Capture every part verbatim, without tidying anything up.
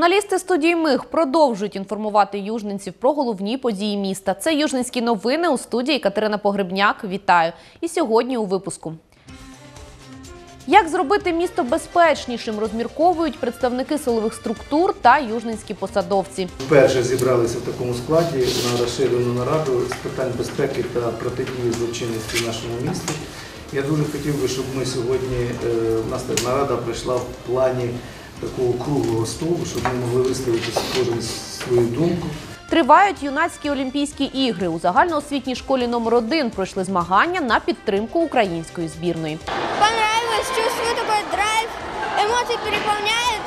Журналісти студії «Миг» продовжують інформувати южненців про головні події міста. Це южненські новини, у студії Катерина Погребняк. Вітаю! І сьогодні у випуску. Як зробити місто безпечнішим, розмірковують представники силових структур та южненські посадовці. Вперше зібралися в такому складі на розширену нараду з питань безпеки та протидії злочинності в нашому місті. Я дуже хотів би, щоб ми сьогодні, у нас нарада пройшла в плані такого круглого столу, щоб ми могли висловити кожен свою думку. Тривають юнацькі Олімпійські ігри. У загальноосвітній школі номер один пройшли змагання на підтримку української збірної. Понравилось, чувствую такой драйв, емоції переповняють.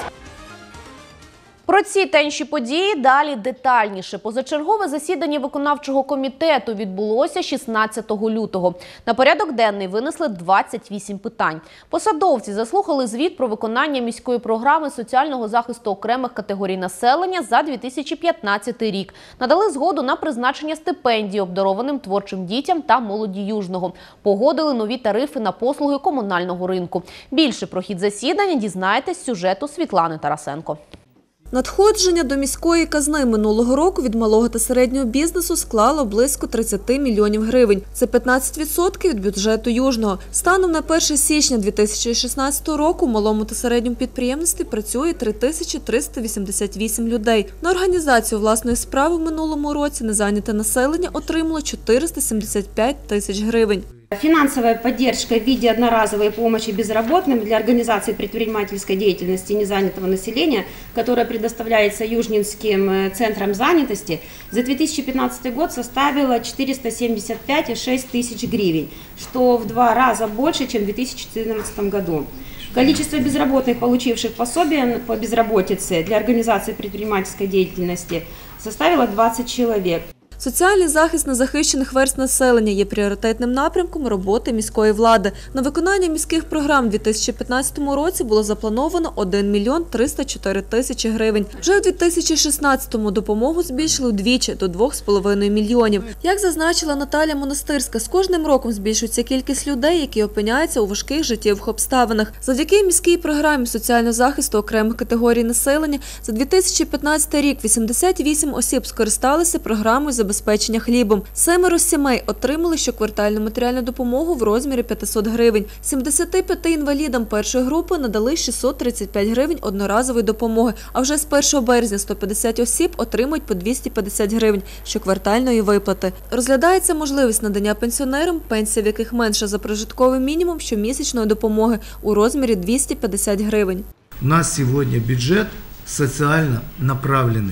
Про ці та інші події далі детальніше. Позачергове засідання виконавчого комітету відбулося шістнадцятого лютого. На порядок денний винесли двадцять вісім питань. Посадовці заслухали звіт про виконання міської програми соціального захисту окремих категорій населення за дві тисячі п'ятнадцятий рік. Надали згоду на призначення стипендій обдарованим творчим дітям та молоді Южного. Погодили нові тарифи на послуги комунального ринку. Більше про хід засідання дізнаєтесь з сюжету Світлани Тарасенко. Надходження до міської казни минулого року від малого та середнього бізнесу склало близько тридцяти мільйонів гривень. Це п'ятнадцять відсотків від бюджету Южного. Станом на перше січня дві тисячі шістнадцятого року в малому та середньому підприємництві працює три тисячі триста вісімдесят вісім людей. На організацію власної справи в минулому році незайняте населення отримало чотириста сімдесят п'ять тисяч гривень. Финансовая поддержка в виде одноразовой помощи безработным для организации предпринимательской деятельности незанятого населения, которая предоставляется Южненским центром занятости, за две тысячи пятнадцатый год составила четыреста семьдесят пять и шесть тысяч гривен, что в два раза больше, чем в две тысячи четырнадцатом году. Количество безработных, получивших пособие по безработице для организации предпринимательской деятельности, составило двадцать человек. Соціальний захист незахищених верств населення є пріоритетним напрямком роботи міської влади. На виконання міських програм у дві тисячі п'ятнадцятому році було заплановано один мільйон триста чотири тисячі гривень. Вже у дві тисячі шістнадцятому допомогу збільшили вдвічі – до двох з половиною мільйонів. Як зазначила Наталія Монастирська, з кожним роком збільшується кількість людей, які опиняються у важких життєвих обставинах. Завдяки міській програмі соціального захисту окремих категорій населення за дві тисячі п'ятнадцятий рік вісімдесят вісім осіб скористалися програмою забезпечення хлібом. Семеро сімей отримали щоквартальну матеріальну допомогу в розмірі п'ятсот гривень. сімдесяти п'яти інвалідам першої групи надали шістсот тридцять п'ять гривень одноразової допомоги, а вже з першого березня сто п'ятдесят осіб отримують по двісті п'ятдесят гривень щоквартальної виплати. Розглядається можливість надання пенсіонерам, пенсія в яких менша за прожитковий мінімум, щомісячної допомоги у розмірі двісті п'ятдесят гривень. У нас сьогодні бюджет соціально направлений.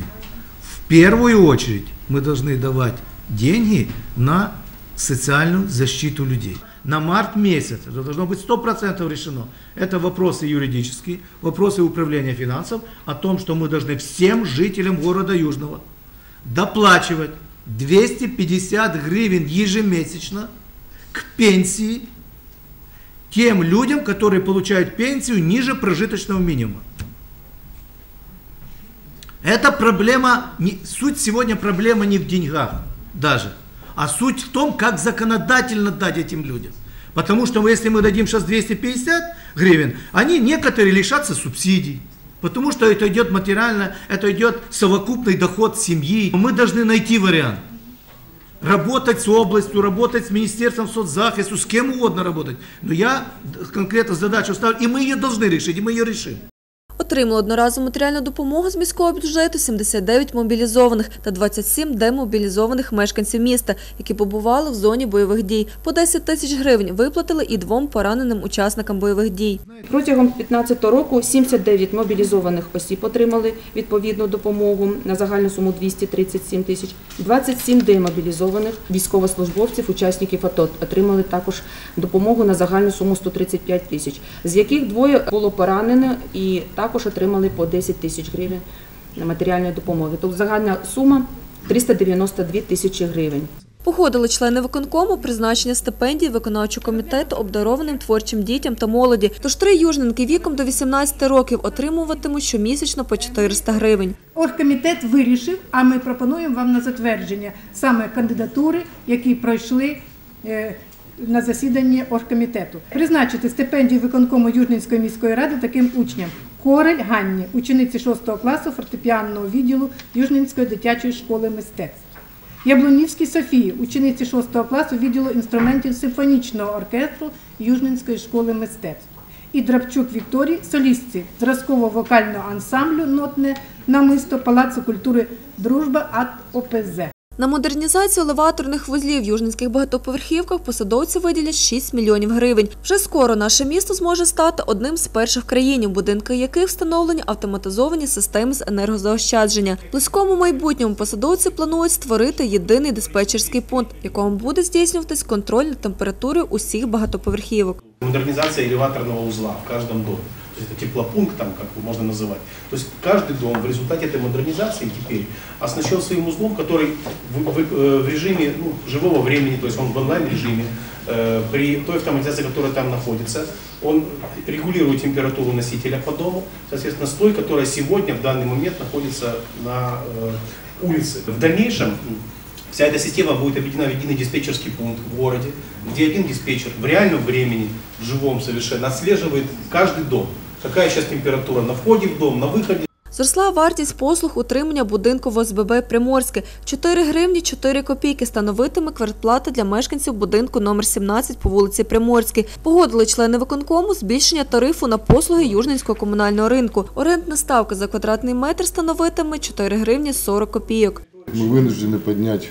В первую очередь мы должны давать деньги на социальную защиту людей. На март месяц это должно быть сто процентов решено. Это вопросы юридические, вопросы управления финансов, о том, что мы должны всем жителям города Южного доплачивать двести пятьдесят гривен ежемесячно к пенсии тем людям, которые получают пенсию ниже прожиточного минимума. Эта проблема, суть сегодня проблема не в деньгах даже, а суть в том, как законодательно дать этим людям. Потому что если мы дадим сейчас двести пятьдесят гривен, они некоторые лишатся субсидий. Потому что это идет материально, это идет совокупный доход семьи. Мы должны найти вариант. Работать с областью, работать с Министерством соцзахисту, с кем угодно работать. Но я конкретно задачу ставлю, и мы ее должны решить, и мы ее решим. Отримали одноразову матеріальну допомогу з міського бюджету сімдесят дев'ять мобілізованих та двадцять сім демобілізованих мешканців міста, які побували в зоні бойових дій. По десять тисяч гривень виплатили і двом пораненим учасникам бойових дій. Протягом дві тисячі п'ятнадцятого року сімдесят дев'ять мобілізованих осіб отримали відповідну допомогу на загальну суму двісті тридцять сім тисяч. двадцять сім демобілізованих військовослужбовців, учасників АТО отримали також допомогу на загальну суму сто тридцять п'ять тисяч, з яких двоє було поранено і також отримали по десять тисяч гривень матеріальної допомоги. Тобто загальна сума триста дев'яносто дві тисячі гривень. Погодили члени виконкому призначення стипендій виконавчого комітету обдарованим творчим дітям та молоді. Тож три южненки віком до вісімнадцяти років отримуватимуть щомісячно по чотириста гривень. Оргкомітет вирішив, а ми пропонуємо вам на затвердження саме кандидатури, які пройшли на засіданні оргкомітету. Призначити стипендію виконкому Южненської міської ради таким учням: Корель Ганні, учениці шостого класу фортепіанного відділу Южненської дитячої школи мистецтв. Яблунівській Софії, учениці шостого класу відділу інструментів симфонічного оркестру Южненської школи мистецтв. І Драбчук Вікторії, солістці зразково-вокального ансамблю «Нотне намисто» Палацу культури «Дружба» АТ ОПЗ. На модернізацію елеваторних вузлів в южненських багатоповерхівках посадовці виділять шість мільйонів гривень. Вже скоро наше місто зможе стати одним з перших в країні, будинки яких встановлені автоматизовані системи з енергозаощадження. В близькому майбутньому посадовці планують створити єдиний диспетчерський пункт, в якому буде здійснюватись контроль над температурою усіх багатоповерхівок. Модернизация элеваторного узла в каждом доме. То есть это теплопункт, там, как можно называть. То есть каждый дом в результате этой модернизации теперь оснащен своим узлом, который в, в, в режиме ну, живого времени, то есть он в онлайн-режиме, э, при той автоматизации, которая там находится, он регулирует температуру носителя по дому, соответственно, с той, которая сегодня в данный момент находится на э, улице. В дальнейшем вся эта система будет объединена в единый диспетчерский пункт в городе, где один диспетчер в реальном времени, в живом совершенно, отслеживает каждый дом. Какая сейчас температура на входе в дом, на выходе. Зросла вартість послуг утримання будинку в О С Б Б «Приморське». чотири гривні чотири копійки становитиме квартплата для мешканців будинку номер сімнадцять по вулиці Приморській. Погодили члени виконкому збільшення тарифу на послуги Южненського комунального ринку. Орендна ставка за квадратний метр становитиме чотири гривні сорок копійок. Мы вынуждены поднять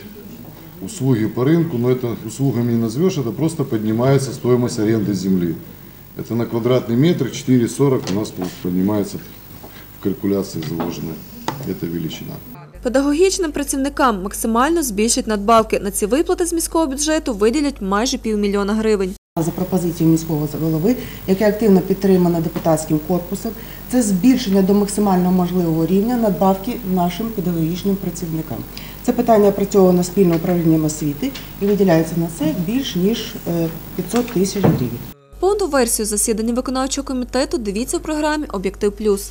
услуги по рынку, но это услугами не назовешь, это просто поднимается стоимость аренды земли. Это на квадратный метр четыре сорок у нас поднимается в калькуляции заложена эта величина. Педагогічним працівникам максимально збільшать надбавки. На ці виплати з міського бюджету виділять майже півмільйона гривень. За пропозицією міського голови, яке активно підтримано депутатським корпусом, це збільшення до максимально можливого рівня надбавки нашим педагогічним працівникам. Це питання опрацьовано спільно управлінням освіти і виділяється на це більш ніж п'ятсот тисяч гривень. Повну версію засідання виконавчого комітету дивіться в програмі «Об'єктив плюс».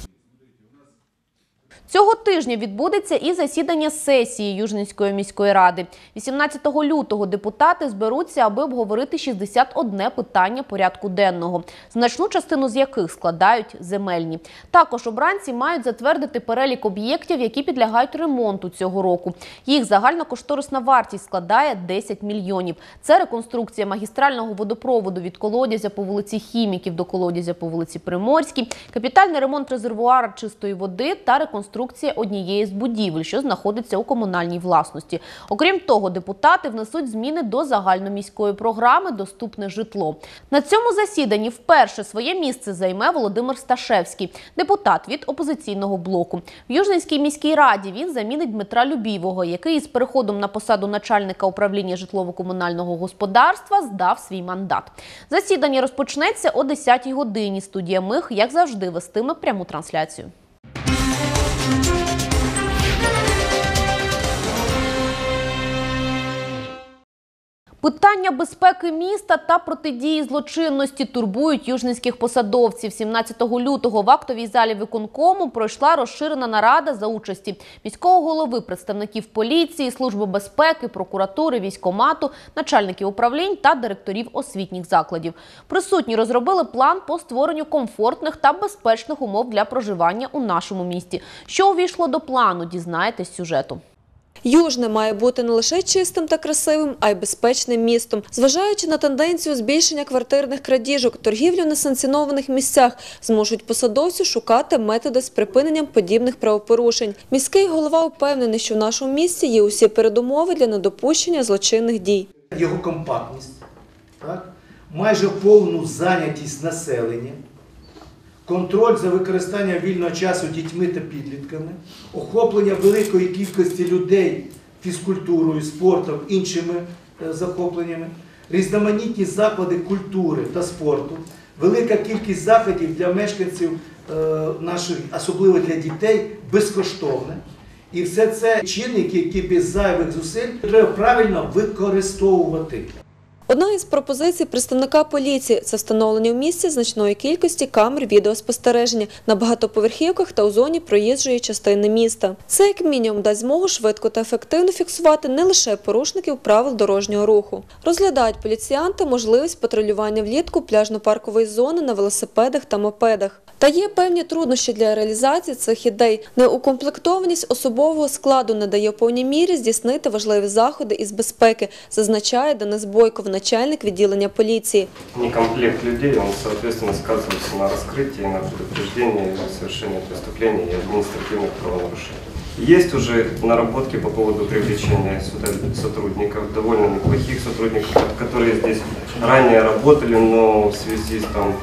Цього тижня відбудеться і засідання сесії Южненської міської ради. вісімнадцятого лютого депутати зберуться, аби обговорити шістдесят одне питання порядку денного, значну частину з яких складають земельні. Також обранці мають затвердити перелік об'єктів, які підлягають ремонту цього року. Їх загальна кошторисна вартість складає десять мільйонів. Це реконструкція магістрального водопроводу від колодязя по вулиці Хіміків до колодязя по вулиці Приморській, капітальний ремонт резервуара чистої води та реконструкція однієї з будівель, що знаходиться у комунальній власності. Окрім того, депутати внесуть зміни до загальноміської програми «Доступне житло». На цьому засіданні вперше своє місце займе Володимир Сташевський, депутат від опозиційного блоку. В Южненській міській раді він замінить Дмитра Любівого, який із переходом на посаду начальника управління житлово-комунального господарства здав свій мандат. Засідання розпочнеться о десятій годині. Студія «Мих», як завжди, вестиме пряму трансляцію. Питання безпеки міста та протидії злочинності турбують южненських посадовців. сімнадцятого лютого в актовій залі виконкому пройшла розширена нарада за участі міського голови, представників поліції, Служби безпеки, прокуратури, військкомату, начальників управлінь та директорів освітніх закладів. Присутні розробили план по створенню комфортних та безпечних умов для проживання у нашому місті. Що увійшло до плану, дізнаєтесь з сюжету. Южне має бути не лише чистим та красивим, а й безпечним містом. Зважаючи на тенденцію збільшення квартирних крадіжок, торгівлю в несанкціонованих місцях, змушують посадовців шукати методи з припиненням подібних правопорушень. Міський голова впевнений, що в нашому місті є усі передумови для недопущення злочинних дій. Його компактність, так? Майже повну зайнятість населення, контроль за використанням вільного часу дітьми та підлітками, охоплення великої кількості людей фізкультурою, спортом, іншими захопленнями, різноманітні заклади культури та спорту, велика кількість заходів для мешканців наших, особливо для дітей, безкоштовне. І все це чинники, які без зайвих зусиль треба правильно використовувати. Одна із пропозицій представника поліції – це встановлення в місті значної кількості камер відеоспостереження на багатоповерхівках та у зоні проїжджої частини міста. Це, як мінімум, дасть змогу швидко та ефективно фіксувати не лише порушників правил дорожнього руху. Розглядають поліціянти можливість патрулювання влітку пляжно-паркової зони на велосипедах та мопедах. Та є певні труднощі для реалізації цих ідей. Неукомплектованість особового складу не дає в повній мірі здійснити важливі заходи із безпеки, зазначає Денис Бойков, начальник відділення поліції. Некомплект людей, он, соответственно, сказывается на раскрытии, на предупреждении, совершении преступлений и административных правонарушений. Есть уже наработки по поводу привлечения сюда сотрудников, довольно неплохих сотрудников, которые здесь ранее работали, но в связи с там,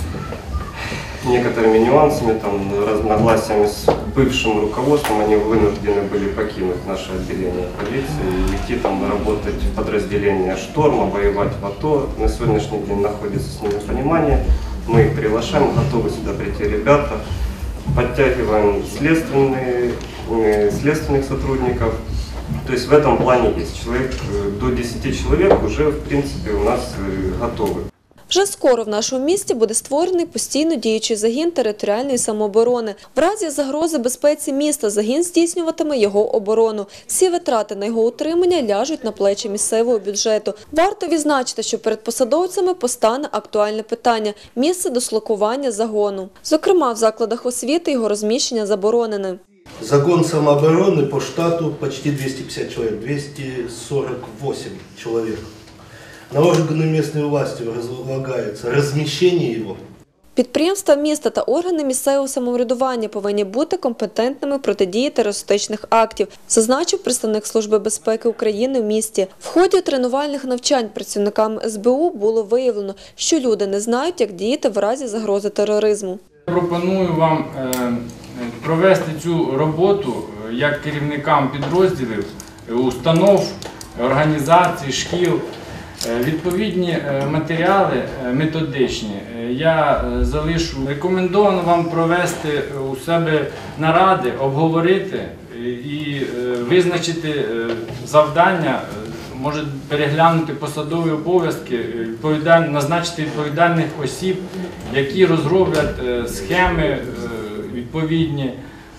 некоторыми нюансами, там, разногласиями с бывшим руководством, они вынуждены были покинуть наше отделение полиции и идти там работать в подразделение «Шторма», воевать в АТО. На сегодняшний день находится с ними понимание. Мы их приглашаем, готовы сюда прийти ребята. Подтягиваем следственные, э, следственных сотрудников. То есть в этом плане есть человек, до десяти человек уже в принципе у нас э, готовы. Вже скоро в нашому місті буде створений постійно діючий загін територіальної самооборони. В разі загрози безпеці міста загін здійснюватиме його оборону. Всі витрати на його утримання ляжуть на плечі місцевого бюджету. Варто відзначити, що перед посадовцями постане актуальне питання – місце дислокування загону. Зокрема, в закладах освіти його розміщення заборонене. Загон самообороны по штату почти двести пятьдесят человек, двести сорок восемь человек. На органы местной власти возлагается размещение его. Підприємства міста та органи місцевого самоврядування повинні бути компетентними в протидії терористичних актів, зазначив представник Служби безпеки України в місті. В ході тренувальних навчань працівниками ес бе у було виявлено, що люди не знають, як діяти в разі загрози тероризму. Пропоную вам провести цю роботу як керівникам підрозділів, установ, організацій, шкіл. Відповідні матеріали методичні я залишу. Рекомендовано вам провести у себе наради, обговорити і визначити завдання, може переглянути посадові обов'язки, назначити відповідальних осіб, які розроблять схеми відповідні,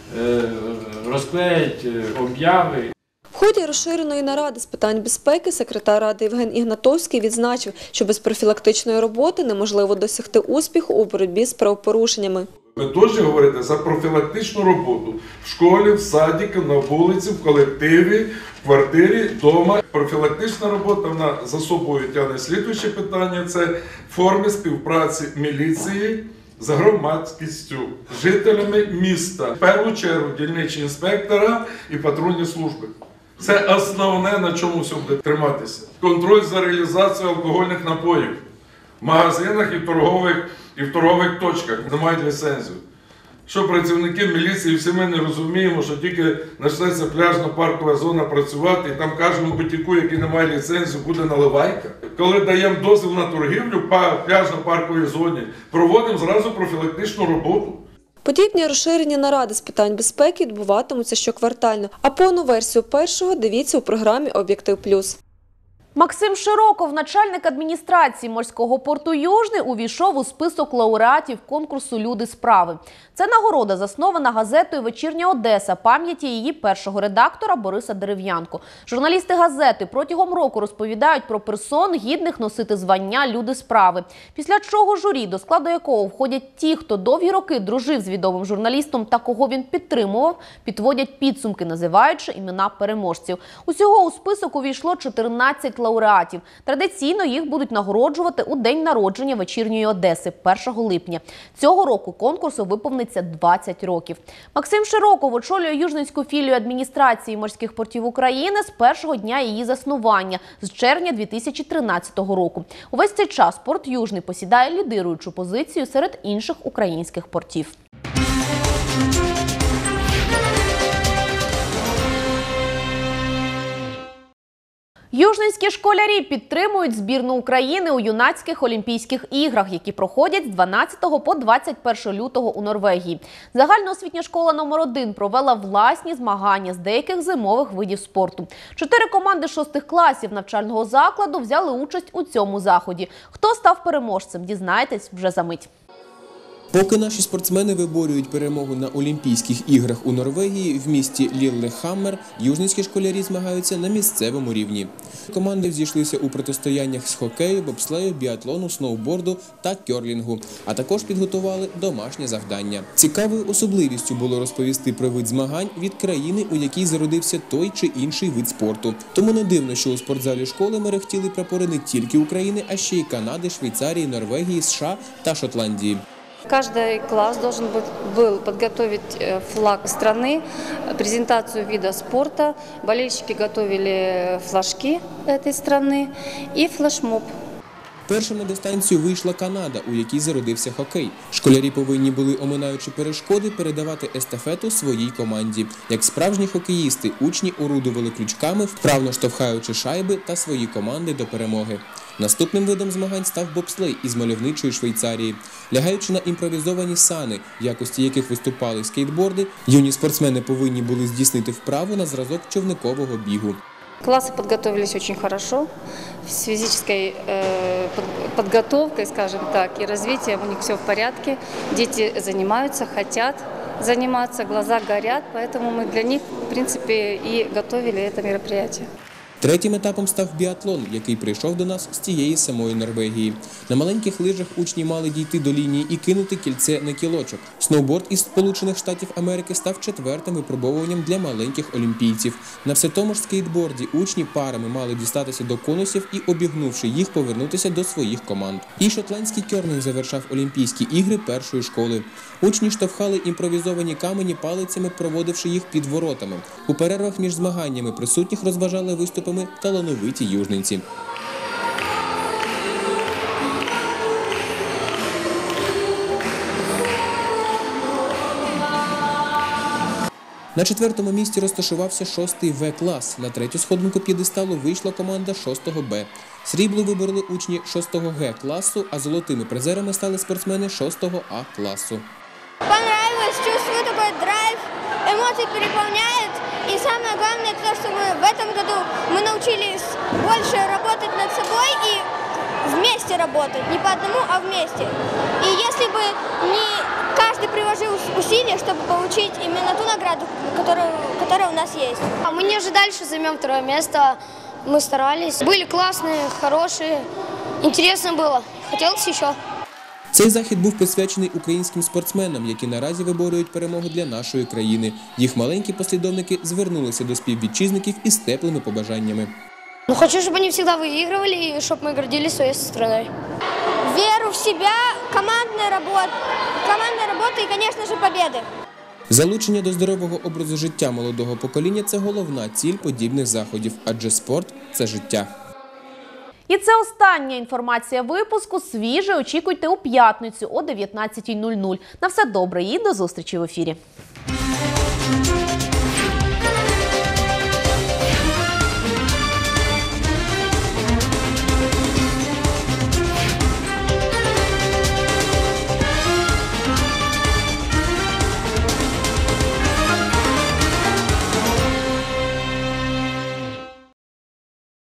розклеять обяви. В ході розширеної наради з питань безпеки секретар Ради Євген Ігнатовський відзначив, що без профілактичної роботи неможливо досягти успіху у боротьбі з правопорушеннями. Ви теж говорите за профілактичну роботу в школі, в садіку, на вулиці, в колективі, в квартирі, вдома. Профілактична робота вона за собою тягне слідуюче питання – це форми співпраці міліції з громадськістю, жителями міста. В першу чергу дільничі інспектора і патрульні служби. Це основне, на чому все буде триматися. Контроль за реалізацією алкогольних напоїв в магазинах і в торгових, і в торгових точках не мають ліцензію. Що працівники міліції, всі ми не розуміємо, що тільки почнеться пляжно-паркова зона працювати, і там кожному бутіку, який не має ліцензію, буде наливайка. Коли даємо дозвіл на торгівлю в пляжно-парковій зоні, проводимо зразу профілактичну роботу. Подібні розширені наради з питань безпеки відбуватимуться щоквартально, а повну версію першого дивіться у програмі «Об'єктив плюс». Максим Широков, начальник адміністрації морського порту Южний, увійшов у список лауреатів конкурсу «Люди справи». Це нагорода заснована газетою «Вечірня Одеса» пам'яті її першого редактора Бориса Дерев'янко. Журналісти газети протягом року розповідають про персон, гідних носити звання «Люди справи». Після чого журі, до складу якого входять ті, хто довгі роки дружив з відомим журналістом та кого він підтримував, підводять підсумки, називаючи імена переможців. Усього у список увійшло чотирнадцять лауреатів. Традиційно їх будуть нагороджувати у день народження «Вечірньої Одеси» першого липня. Цього року конкурсу виповниться двадцять років. Максим Широков очолює южненську філію адміністрації морських портів України з першого дня її заснування, з червня дві тисячі тринадцятого року. Увесь цей час порт Южний посідає лідируючу позицію серед інших українських портів. Южненські школярі підтримують збірну України у юнацьких Олімпійських іграх, які проходять з дванадцятого по двадцять перше лютого у Норвегії. Загальноосвітня школа номер один провела власні змагання з деяких зимових видів спорту. Чотири команди шостих класів навчального закладу взяли участь у цьому заході. Хто став переможцем, дізнаєтесь вже за мить. Поки наші спортсмени виборюють перемогу на Олімпійських іграх у Норвегії, в місті Ліллехаммер южницькі школярі змагаються на місцевому рівні. Команди зійшлися у протистояннях з хокею, бобслею, біатлону, сноуборду та кьорлінгу, а також підготували домашнє завдання. Цікавою особливістю було розповісти про вид змагань від країни, у якій зародився той чи інший вид спорту. Тому не дивно, що у спортзалі школи мерехтіли прапори не тільки України, а ще й Канади, Швейцарії, Норвегії, США та Шотландії. Каждый класс должен был подготовить флаг страны, презентацию вида спорта. Болельщики готовили флажки этой страны и флешмоб. Першим на дистанцію вийшла Канада, у якій зародився хокей. Школярі повинні були, оминаючи перешкоди, передавати естафету своїй команді. Як справжні хокеїсти, учні орудували крючками, вправно штовхаючи шайби та свої команди до перемоги. Наступним видом змагань став бобслей із мальовничої Швейцарії. Лягаючи на імпровізовані сани, в якості яких виступали скейтборди, юні спортсмени повинні були здійснити вправу на зразок човникового бігу. Классы подготовились очень хорошо, с физической э, подготовкой, скажем так, и развитием у них все в порядке. Дети занимаются, хотят заниматься, глаза горят, поэтому мы для них, в принципе, и готовили это мероприятие. Третім етапом став біатлон, який прийшов до нас з тієї самої Норвегії. На маленьких лижах учні мали дійти до лінії і кинути кільце на кілочок. Сноуборд із Сполучених Штатів Америки став четвертим випробовуванням для маленьких олімпійців. На все тому ж скейтборді учні парами мали дістатися до конусів і, обігнувши їх, повернутися до своїх команд. І шотландський кьорлінг завершав Олімпійські ігри першої школи. Учні штовхали імпровізовані камені палицями, проводивши їх під воротами. У перервах між змаганнями присутніх розважали виступи талановиті южненці. На четвертому місці розташувався шостий В-клас. На третю сходинку п'єдесталу вийшла команда шостого Б. Срібло вибороли учні шостого Г-класу, а золотими призерами стали спортсмени шостого А-класу. Понравилось, чувствую такой драйв, эмоции переполняют. И самое главное, то, что мы в этом году мы научились больше работать над собой и вместе работать, не по одному, а вместе. И если бы не каждый приложил усилия, чтобы получить именно ту награду, которая, которая у нас есть. А мы не ожидали, что займем второе место. Мы старались. Были классные, хорошие. Интересно было. Хотелось еще. Цей захід був присвячений українським спортсменам, які наразі виборюють перемогу для нашої країни. Їх маленькі послідовники звернулися до співвітчизників із теплими побажаннями. Ну, хочу, чтобы они всегда выигрывали и чтобы мы гордились своей страной. Веру в себя, командная работа, командная работа и, конечно же, победы. Залучення до здорового образу життя молодого покоління – це головна ціль подібних заходів, адже спорт – це життя. І це остання інформація випуску. Свіже очікуйте у п'ятницю о дев'ятнадцятій нуль нуль. На все добре і до зустрічі в ефірі.